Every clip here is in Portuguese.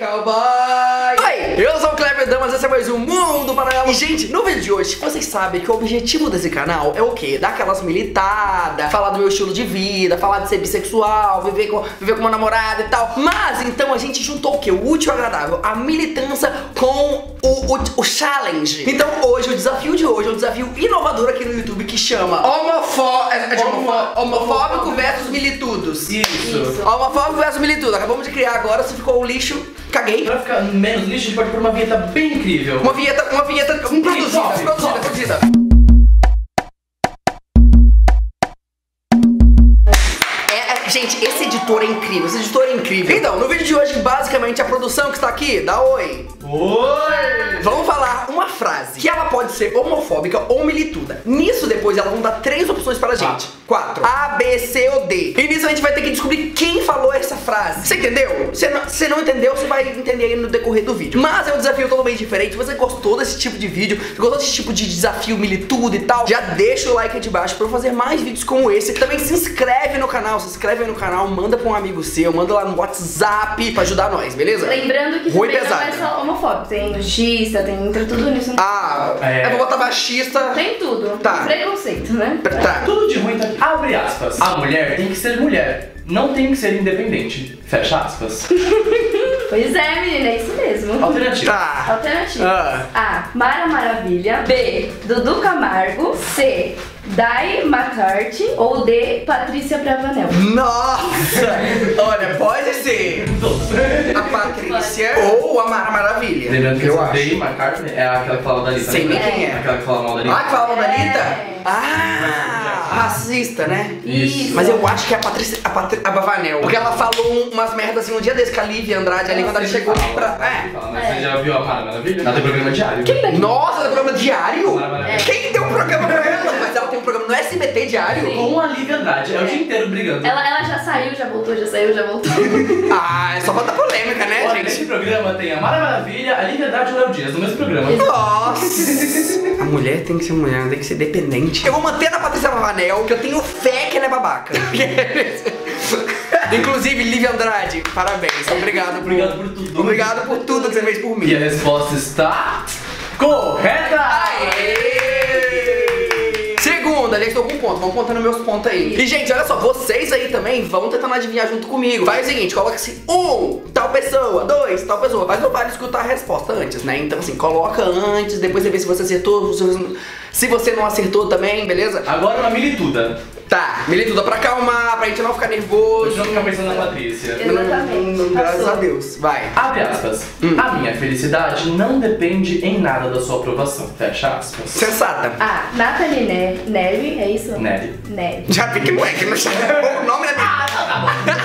cowboy! Oi, eu sou o Kleber Damas, esse é mais um Mundo Paralelo. E gente, no vídeo de hoje, vocês sabem que o objetivo desse canal é o quê? Dar aquelas militadas, falar do meu estilo de vida, falar de ser bissexual, viver com uma namorada e tal. Mas então a gente juntou o quê? O útil e o agradável, a militância com o challenge. Então hoje, o desafio de hoje é um desafio inovador aqui no YouTube que chama Homofóbico versus Militudos. Isso. Homofóbico versus Militudo. Acabamos de criar agora, se ficou o lixo, caguei. Pra ficar menos lixo, a gente pode pôr uma vinheta bem incrível. Uma vinheta produzida. Gente, esse editor é incrível, Então, no vídeo de hoje, basicamente, a produção que está aqui, dá oi. Oi! Vamos falar uma frase que ela pode ser homofóbica ou milituda. Nisso, depois, elas vão dar 3 opções pra gente. 4. A, B, C ou D. E nisso a gente vai ter que descobrir quem falou essa frase. Você entendeu? Se não entendeu, você vai entender aí no decorrer do vídeo. Mas é um desafio totalmente diferente. Se você gostou desse tipo de vídeo, se gostou desse tipo de desafio militudo e tal, já deixa o like aí de baixo pra eu fazer mais vídeos como esse. Também se inscreve no canal, no canal, manda pra um amigo seu, manda lá no WhatsApp pra ajudar nós, beleza? Lembrando que também não é só homofóbico, tem machista, entra tudo nisso. Ah, eu vou botar machista. Tem tudo. Tá. Preconceito, né? Tá. Tudo de ruim tá aqui. Abre aspas. A mulher tem que ser mulher, não tem que ser independente. Fecha aspas. Pois é, menina, é isso mesmo. Alternativa. Tá. Alternativa. A. Mara Maravilha. B. Dudu Camargo. C. Dai McCarthy. Ou D. Patrícia Bravanel. Nossa! Olha, pode ser a Patrícia ou a Mara Maravilha. Lembrando que eu essa acho. Dai McCarthy é aquela que fala da Anitta. Sei nem quem é. Aquela que fala mal da Anitta. Ah, que fala mal da Anitta? É. Ah, racista, né? Isso. Mas eu acho que é a Patrícia, a Bravanel. Porque ela falou umas merdas assim um dia desse com a Lívia Andrade ali quando ela chegou pra... Mas você já viu a Mara Maravilha? Ela tem programa diário. Nossa, ela tem programa diário? É. Quem deu um programa pra ela? Mas ela tem um programa no SBT diário? Sim. Com a Lívia Andrade. É o dia inteiro brigando. Ela já saiu, já voltou, já saiu, já voltou. Ah, é só pra dar polêmica, né, Olha, gente? nesse programa tem a Mara Maravilha, a Lívia Andrade e o Léo Dias, no mesmo programa. Nossa! A mulher tem que ser mulher, tem que ser dependente. Eu vou manter na Patrícia Bravanel, que eu tenho fé que ela é babaca. Inclusive, Lívia Andrade, parabéns. Obrigado por tudo. Obrigado por tudo que você fez por mim. E a resposta está correta! Aê! Segunda, já estou com ponto, vamos contando meus pontos aí. E gente, olha só, vocês aí também vão tentando adivinhar junto comigo. Faz o seguinte, coloca assim, 1, tal pessoa, 2, tal pessoa. Mas não vale escutar a resposta antes, né? Então assim, coloca antes, depois você vê se você acertou, se você não acertou também, beleza? Agora uma milituda. Tá, milituda pra acalmar, pra gente não ficar nervoso. Não ficar pensando na Patrícia. Exatamente. Graças a Deus, vai. Abre aspas. A minha felicidade não depende em nada da sua aprovação. Fecha aspas. Sensata. A. Nathalie Neri, é isso? Nery. Neri. Já vi que não é, que não chama o nome da minha...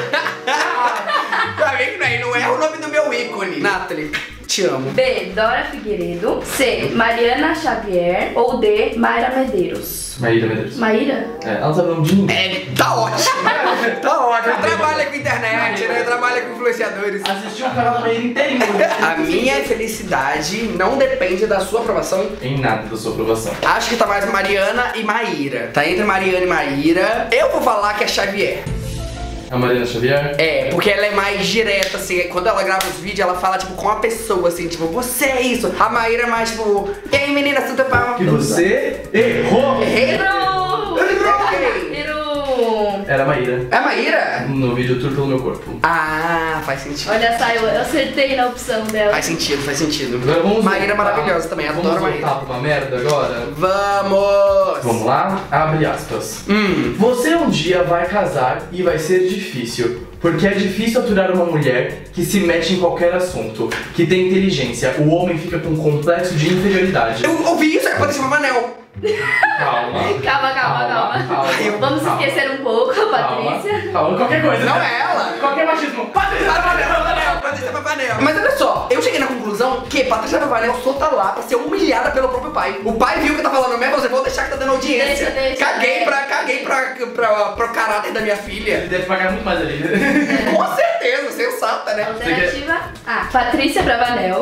Já vi que não é o nome do meu ícone. Nathalie, te amo. B. Dora Figueiredo. C. Mariana Xavier. Ou D. Mayra Medeiros. Maíra Medeiros. Maíra? Ela não sabe o nome de ninguém. É, tá ótimo. Tá ótimo. Trabalha com internet, né? Trabalha com influenciadores. Assisti o canal da Maíra inteirinho. A minha felicidade não depende da sua aprovação. Em nada da sua aprovação. Acho que tá mais Mariana e Maíra. Tá entre Mariana e Maíra. Eu vou falar que é Xavier. A Mariana Xavier? É, porque ela é mais direta, assim, quando ela grava os vídeos, ela fala, tipo, com a pessoa, assim, tipo, você é isso. A Maíra é mais, tipo, e aí, menina, Santa Palma? Que você errou! Errou! Errei. Errou! Era a Maíra. É a Maíra? No vídeo Tour pelo Meu Corpo. Ah, faz sentido. Olha só, eu acertei na opção dela. Faz sentido. Agora vamos Maíra é voltar. maravilhosa também, adoro Vamos Maíra. voltar pra uma merda agora? Vamos! Vamos lá? Abre aspas. Você um dia vai casar e vai ser difícil. Porque é difícil aturar uma mulher que se mete em qualquer assunto, que tem inteligência. O homem fica com um complexo de inferioridade. Eu ouvi isso, é Patrícia Bravanel. Calma. Calma. Vamos esquecer um pouco a Patrícia. Calma, qualquer coisa. Não é ela. Qualquer machismo. Patrícia Bravanel. Patrícia Bravanel. Mas olha só, eu cheguei na conclusão que Patrícia Bravanel só tá lá pra ser humilhada pelo próprio pai. O pai viu que tá falando mesmo, você vou deixar que tá dando audiência. Deixa. Caguei pro caráter da minha filha. Ele deve pagar muito mais ali. Com certeza, sensata, né? Alternativa A. Patrícia Bravanel.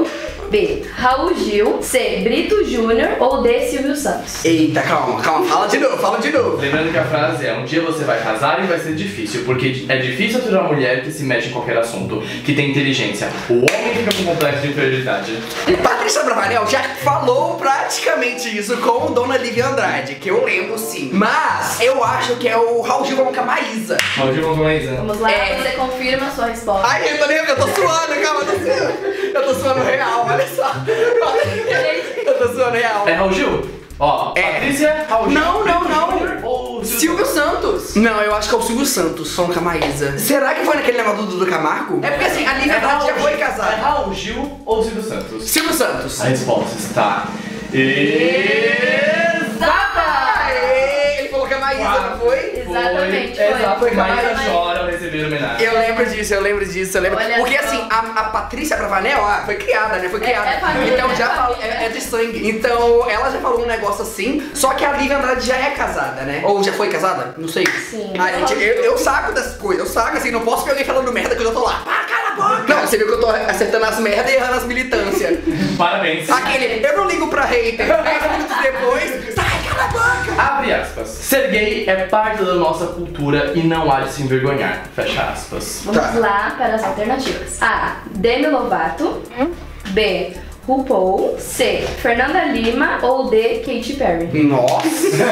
B, Raul Gil, C, Brito Júnior ou D, Silvio Santos? Eita, calma. Fala de novo. Lembrando que a frase é: um dia você vai casar e vai ser difícil, porque é difícil aturar uma mulher que se mexe em qualquer assunto, que tem inteligência. O homem fica com complexo de inferioridade. Patrícia Bravanel já falou praticamente isso com Dona Lívia Andrade, que eu lembro sim. Mas eu acho que é o Raul Gil com a Maísa. Raul Gil com a Maísa. Vamos lá, você confirma a sua resposta. Ai, eu tô suando, calma, eu tô suando real, olha só. Eu tô suando real. É Raul Gil? Ó, Patrícia, Raul Gil. Não. Ou Silvio Santos. Não, eu acho que é o Silvio Santos falando com a Maísa. Será que foi naquele negócio do Dudu Camargo? É porque assim, a Lívia Andrade já foi É casada. Raul Gil ou Silvio Santos? Silvio Santos. A resposta está Ele falou que a Maísa, não foi? Exatamente, foi. Exato, Foi com a Maísa Maísa. chora ao receber homenagem. Eu lembro disso. Olha Porque só. assim, a Patrícia Bravanel foi criada, né? Foi criada. É família, Então já é falou, família. é de sangue. Então ela já falou um negócio assim, só que a Lívia Andrade já é casada, né? Ou já foi casada? Não sei. Sim. Gente, eu saco dessas coisas, eu saco assim, não posso ver alguém falando merda que eu já tô lá. Ah, cala a boca! Não, você viu que eu tô acertando as merdas e errando as militâncias. Parabéns. Aquele, eu não ligo pra hater. 10 minutos depois, sai, cala a boca! Abre aspas. Ser gay é parte da nossa cultura e não há de se envergonhar. Fecha aspas. Vamos Tá. lá para as alternativas. A, Demi Lovato. B, RuPaul. C, Fernanda Lima ou D, Katy Perry? Nossa!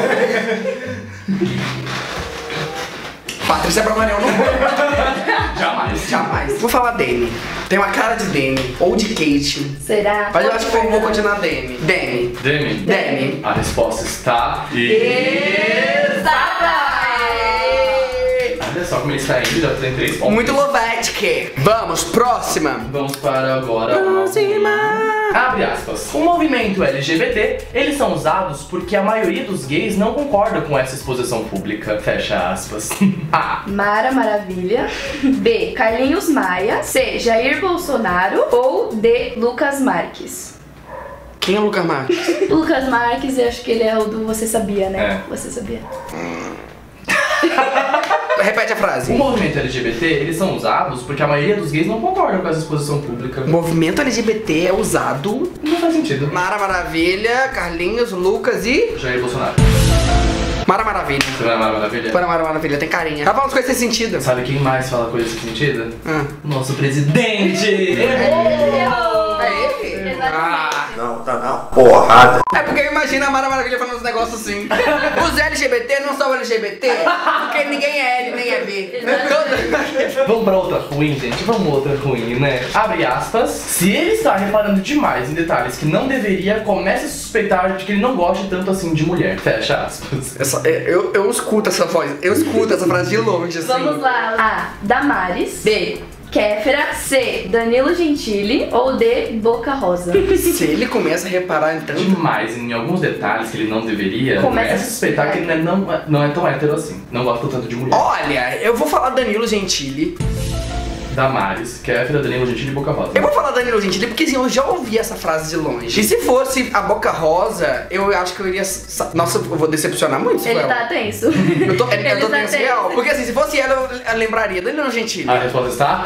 Patrícia Bravanel não foi. Jamais. Vou falar Demi. Tem uma cara de Demi. Ou de Kate. Será? Mas eu acho que eu vou continuar Demi. Demi. Demi. A resposta está... Exata! Olha só como ele está indo, já tem 3 pontos. Muito Lovetic. Vamos, próxima. Vamos para agora... Abre aspas. O movimento LGBT, eles são usados porque a maioria dos gays não concorda com essa exposição pública. Fecha aspas. A. Mara Maravilha. B, Carlinhos Maia. C, Jair Bolsonaro ou D, Lucas Marques? Quem é o Lucas Marques? Lucas Marques, eu acho que ele é o do Você Sabia, né? É. Você Sabia. Repete a O frase. movimento LGBT, eles são usados porque a maioria dos gays não concorda com essa exposição pública. O movimento LGBT é usado. Não faz sentido. Mara Maravilha, Carlinhos, Lucas e... Jair Bolsonaro. Mara Maravilha. Você não é maravilha? Mara Maravilha, tem carinha. Tá falando coisas sem sentido. Sabe quem mais fala coisas sem sentido? Ah. Nosso presidente! Errou! É ele? Exatamente. Porrada. É porque eu imagino a Mara Maravilha falando uns negócios assim. Os LGBT não são LGBT, porque ninguém é L nem é B. Vamos pra outra ruim, gente? Vamos outra ruim, né? Abre aspas. Se ele está reparando demais em detalhes que não deveria, comece a suspeitar de que ele não goste tanto assim de mulher. Fecha aspas. Eu escuto essa voz, eu escuto essa frase de longe, assim. Vamos lá. A, Damares. B, Kéfera. C, Danilo Gentili ou D, Boca Rosa? Se ele começa a reparar então. Demais em alguns detalhes que ele não deveria, Começa comece a suspeitar que ele não é tão hétero assim. Não gosta tanto de mulher. Olha, eu vou falar Danilo Gentili. Damares, Kéfera, Danilo Gentili e Boca Rosa. Eu vou falar Danilo Gentili porque assim, eu já ouvi essa frase de longe. E se fosse a Boca Rosa, eu acho que eu iria. Nossa, eu vou decepcionar muito se for Ele ela. tá tenso. Eu tô Ele tenso tá real. Porque assim, se fosse ela, eu lembraria Danilo Gentili. A resposta está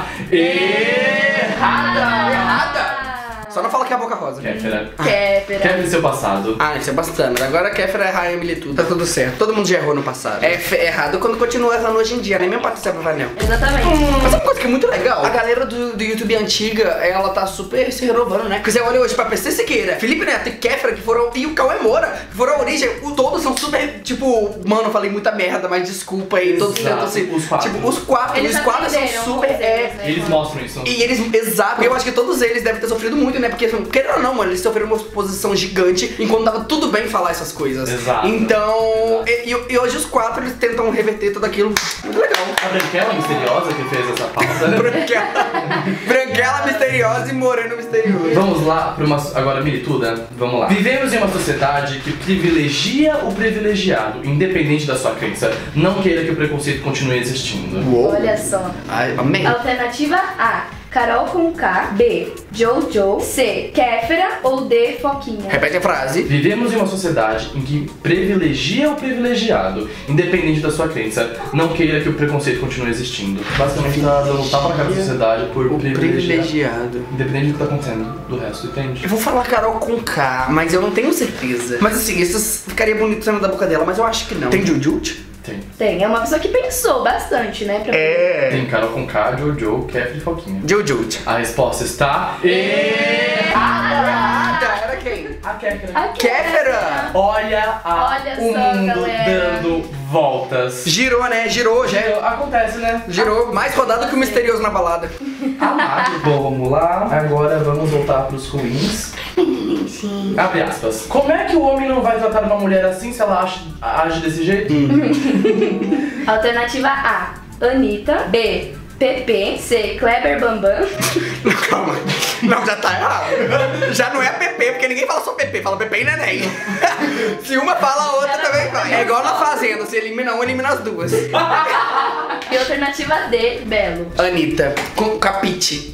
errada! Errada! Só não fala que é a Boca Rosa. Kéfera. Kéfera. Kéfera e seu passado. Ah, isso é bastante. Agora a Kéfera é rainha militudo. Tá tudo certo. Todo mundo já errou no passado. É errado quando continua errando hoje em dia, nem mesmo Patrícia Bravanel. Exatamente. Mas sabe uma coisa que é muito legal? A galera do YouTube antiga, ela tá super se renovando, né? Porque você olha hoje pra PC Siqueira, Felipe Neto e Kéfera, que foram, e o Cauê Moura, que foram a origem, todos são super, tipo, mano, eu falei muita merda, mas desculpa aí. Todos Exato. tentam assim. Os quatro. Tipo, os quatro Eles são aprenderam super, com os erros, né? Eles mostram isso. E eles, exato, eu acho que todos eles devem ter sofrido muito, né? Porque, querendo ou não, mano, eles sofreram uma exposição gigante enquanto tava tudo bem falar essas coisas. Exato. Então, e hoje os quatro, eles tentam reverter tudo aquilo. Muito legal. A Branquela misteriosa que fez essa pauta. Branquela misteriosa e Moreno misterioso. Vamos lá para uma. Agora, milituda, vamos lá. Vivemos em uma sociedade que privilegia o privilegiado, independente da sua crença. Não queira que o preconceito continue existindo. Uou. Olha só. Ai, amém. Alternativa A, Carol com K. B. Jojo. C. Kéfera. Ou D. Foquinha. Repete a frase. Vivemos em uma sociedade em que privilegia o privilegiado, independente da sua crença. Não queira que o preconceito continue existindo. Basicamente tá dando um tapa na cara da sociedade por privilegiado. Independente do que tá acontecendo do resto, entende? Eu vou falar Carol com K, mas eu não tenho certeza. Mas assim, isso ficaria bonito saindo da boca dela, mas eu acho que não. Tem Jujut? Tem, é uma pessoa que pensou bastante, né? Pra Tem Carol com K, Jojo, Kéfera e Foquinha. Jujut. A resposta está errada! Era quem? a Kéfera. A Kéfera! Olha o só, mundo galera. dando voltas. Girou, né? Girou, já. Acontece, né? Girou. Mais rodado que o misterioso na balada. Amado. Bom, vamos lá. Agora vamos voltar pros ruins. Abre aspas. Como é que o homem não vai tratar uma mulher assim se ela age desse jeito? Alternativa A. Anitta. B. Pepe. C. Kleber Bambam. Calma. Não, já tá errado. Já não é Pepe, porque ninguém fala só Pepe, fala Pepe e Neném. Se uma fala, a outra também vai. É igual na Fazenda, se elimina uma, elimina as duas. E alternativa D. Belo. Anitta, com Capite.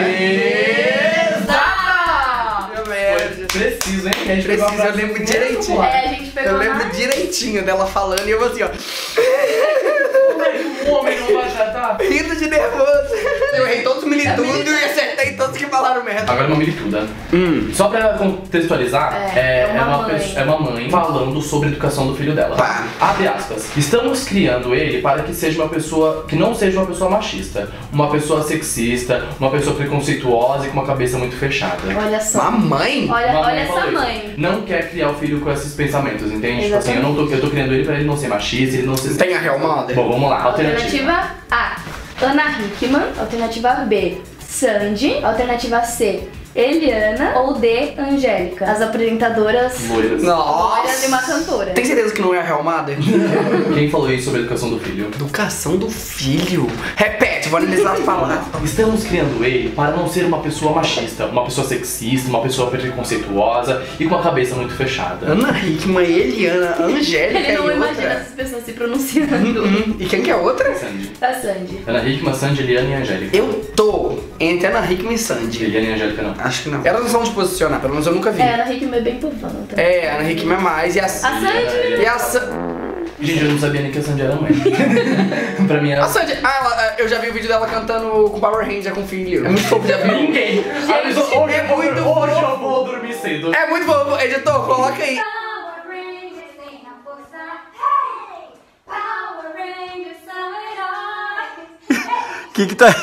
Preciso, hein? A gente pegou a Preciso, eu frase lembro do direitinho. primeiro É, a gente pegou Eu lembro na... direitinho dela falando e eu assim, ó, Como é que o homem não vai tratar? rindo de nervoso. Eu errei todos os militudos e acertei todos que falaram merda. Agora uma milituda. Só pra contextualizar, É uma uma mãe falando sobre a educação do filho dela. Pá. Abre aspas. Estamos criando ele para que seja uma pessoa que não seja uma pessoa machista, uma pessoa sexista, uma pessoa preconceituosa e com uma cabeça muito fechada. Olha só. Mamãe? Olha Mamãe essa falou isso. mãe. Não quer criar o filho com esses pensamentos, entende? Tipo assim, eu tô criando ele pra ele não ser machista, ele não ser... Tem a Real Mother? Bom, vamos lá. Alternativa. Alternativa A. Ana Hickman. Alternativa B. Sandy. Alternativa C. Eliana. Ou D. Angélica. As apresentadoras Loiras. loiras de uma Nossa. cantora. Tem certeza que não é a Real Mother? Quem falou isso sobre a educação do filho? Educação do filho. Repete, vou analisar as palavras. Estamos criando ele para não ser uma pessoa machista, uma pessoa sexista, uma pessoa preconceituosa e com a cabeça muito fechada. Ana Hickman, Eliana, Angélica Ele não e imagina outra. essas pessoas se pronunciando. E quem que é a outra? Sandy. A Sandy. Ana Hickman, Sandy, Eliana e Angélica. Eu tô entre Ana Hickman e Sandy. Eliana e Angélica não. Acho que não. Elas não são de posicionar, pelo menos eu nunca vi. É, a Ana Hickman é bem povana também. É, a Ana Hickman é mais e a A Sandy. E a Gente, eu não sabia nem que a Sandy era mãe. Pra mim era... A Sandy, eu já vi o vídeo dela cantando com Power Ranger com o filho. É muito fofo, já viu? Ninguém. é muito Hoje eu vou dormir cedo. É muito fofo, editor, coloca aí. Power Rangers tem a força. Hey! Power Rangers são heróis. Que tá...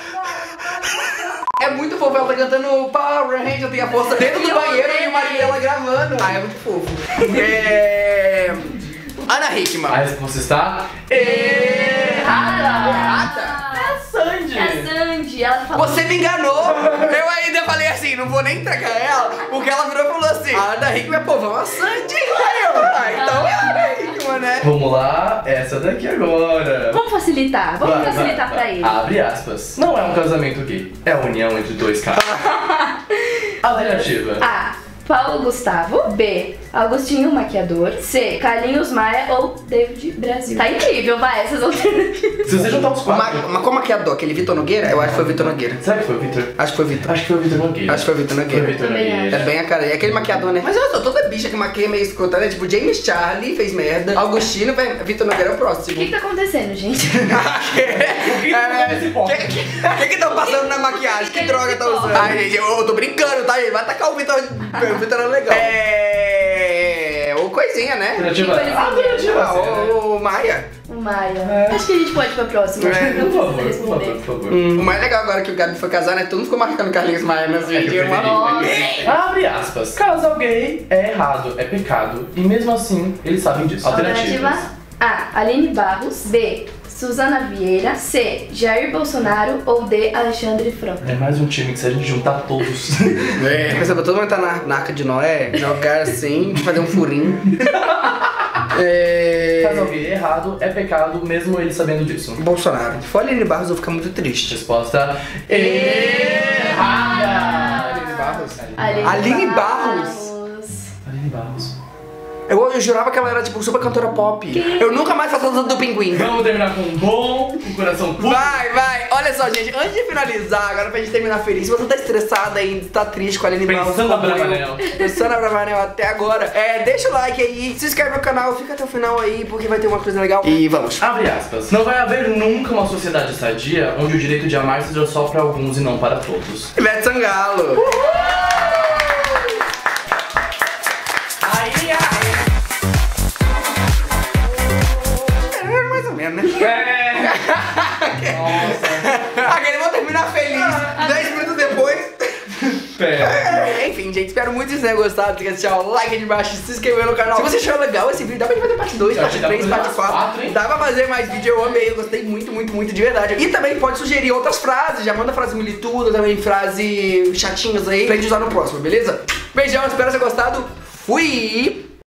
É muito fofo, ela tá cantando Power Ranger tem a força dentro do banheiro e o marido dela gravando. É muito fofo. Ana Hickman. A resposta está... Errada. É a Sandy. É a Sandy. Ela falou... Você me enganou! Eu ainda falei assim, não vou nem entregar ela, porque ela virou e falou assim: a Ana Hickman é povo, uma Sandy! Aí eu, então é a Ana Hickman, né? Vamos lá, essa daqui agora. Vamos facilitar. Vamos facilitar pra ele. Abre aspas. Não é um casamento gay, é a união entre dois caras. Alternativa. A. Paulo Gustavo. B. Agostinho Maquiador. C. Carlinhos Maia ou David Brasil. Tá incrível, vai, essas alternativas. Se você juntar os quatro... Mas como maquiador? Aquele Vitor Nogueira? Eu acho que foi o Vitor Nogueira. Será que foi o Victor? Acho que foi o Vitor. Acho que foi o Victor Nogueira. Acho que foi o Vitor Nogueira. Foi o Victor Também Nogueira. É bem a cara, é aquele maquiador, né? Mas eu sou toda bicha que maquia meio escrota, né? Tipo, James Charlie fez merda, Augustino, Vitor Nogueira é o O próximo. que tá acontecendo, gente? O que tá passando na maquiagem? Que droga tá usando? Ai, gente, eu tô brincando, tá, gente? Vai tacar o Vitor. O Vitor é legal. O coisinha, né? Alternativa. coisinha. Alternativa. O Maia. O Maia. Acho que a gente pode ir pra próxima. É, Não Por precisa favor, responder. por favor. O mais legal agora que o Gabi foi casar, né? Todo mundo ficou marcando Carlinhos Maia nas vídeos. Abre aspas. Casal gay é errado, é pecado. E mesmo assim, eles sabem disso. Alternativa Alternativas. A. Aline Barros. B. Suzana Vieira. C. Jair Bolsonaro. Ou D. Alexandre Frota. É mais um time que se a gente juntar todos. Pensa pra todo mundo entrar na Arca de Noé, jogar assim, fazer um furinho. Casal gay é errado, é pecado, mesmo eles sabendo disso. Bolsonaro. Se for Aline Barros, eu vou ficar muito triste. Resposta errada. Aline Barros? Aline Aline Barros. Aline Barros. Eu jurava que ela era, tipo, super cantora pop. Eu nunca mais faço do Pinguim. Vamos terminar com um bom, com o coração puro. Vai. Olha só, gente, antes de finalizar, agora pra gente terminar feliz, se você tá estressada aí, tá triste com a Aline Brown, Pensando na Bravanel. Pensando na Bravanel até agora, deixa o like aí, se inscreve no canal, fica até o final aí, porque vai ter uma coisa legal. E vamos. Abre aspas. Não vai haver nunca uma sociedade sadia onde o direito de amar seja só para alguns e não para todos. Ivete Sangalo. Mais ou menos, né? Nossa. Aquele vou terminar feliz. 10 minutos depois. Enfim, gente, espero muito que vocês tenham gostado. Tem que deixar o like aí de baixo, se inscrever no canal. Se você achou legal esse vídeo, dá pra gente fazer parte 2, parte 3, parte 4. Dá pra fazer mais vídeo, eu amei, eu gostei muito de verdade. E também pode sugerir outras frases, já manda frase milituda, também frase chatinhas aí, pra gente usar no próximo, beleza? Beijão, espero que vocês tenham gostado. Fui!